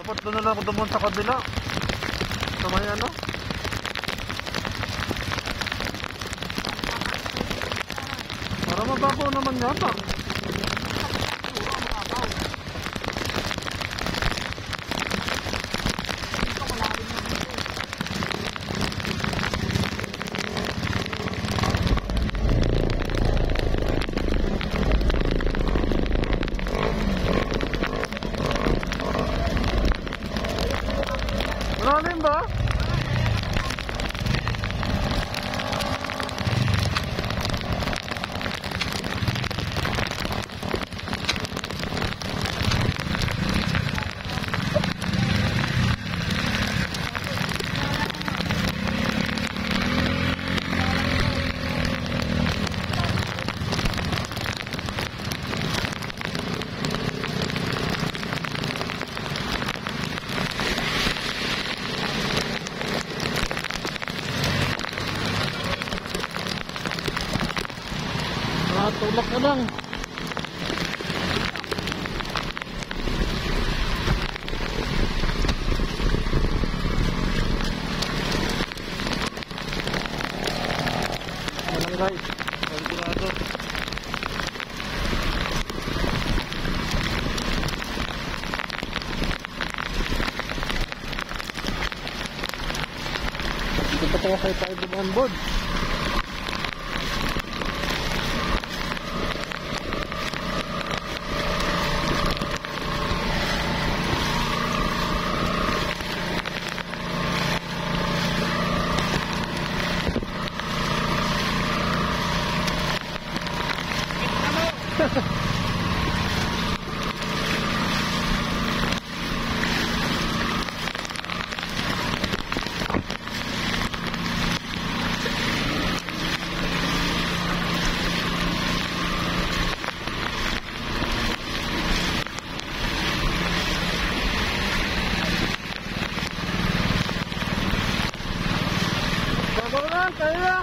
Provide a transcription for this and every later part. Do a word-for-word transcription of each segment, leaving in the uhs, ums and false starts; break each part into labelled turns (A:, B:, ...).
A: Dapat doon na lang ako dumon sa kabila. Sa may ano? Para mababaw naman yata. Malalim ba? Ah, tulak na lang. Ayan guys, sigurado. Dito pa tayo kay tayo on board. Babaw lang, kaya na.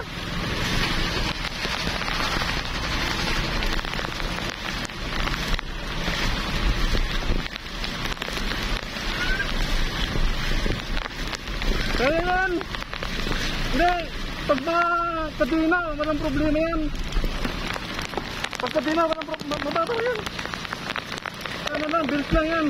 A: Kaya yan. Hindi, pag mga kadina, walang problema yan. Pag kadina, walang problema, mabataw yan. Ano lang, bills lang yan.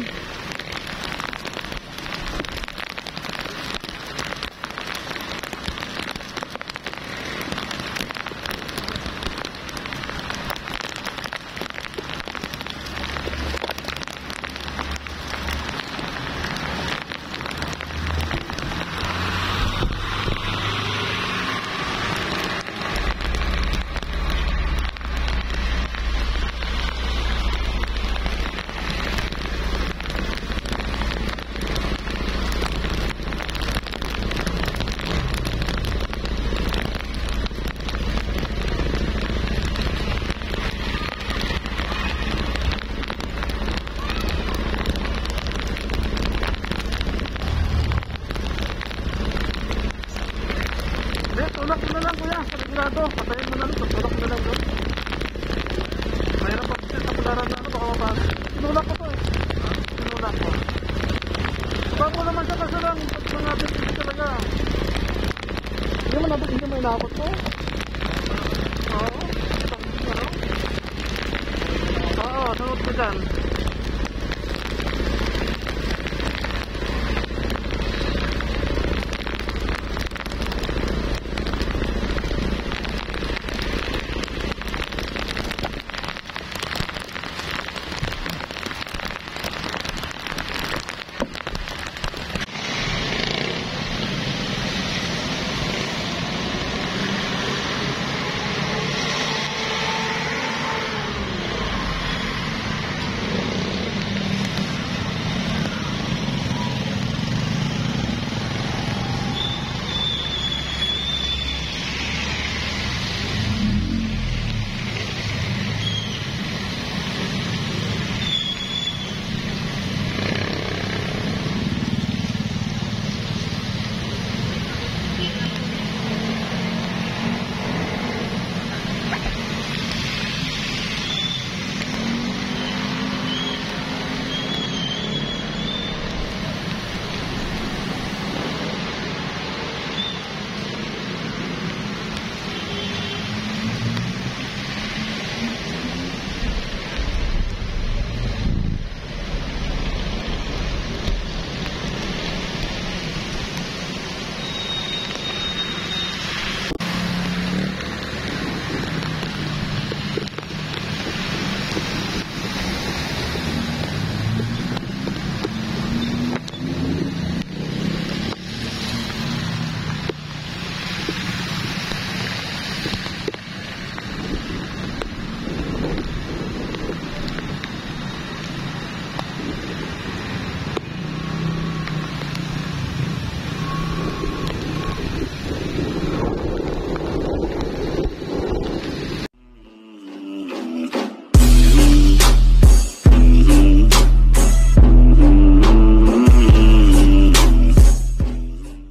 A: Tulak mo na lang kuya, sigurado. Patayin mo na lang, tulak mo na lang doon. Mayroon pa kasi sa pularan na ano, baka mapasok. Sinulak ko to eh. Ha? Sinulak ko. Bago naman siya kasi lang, pag mga business talaga. Hindi mo nabot, hindi mo inabot ko.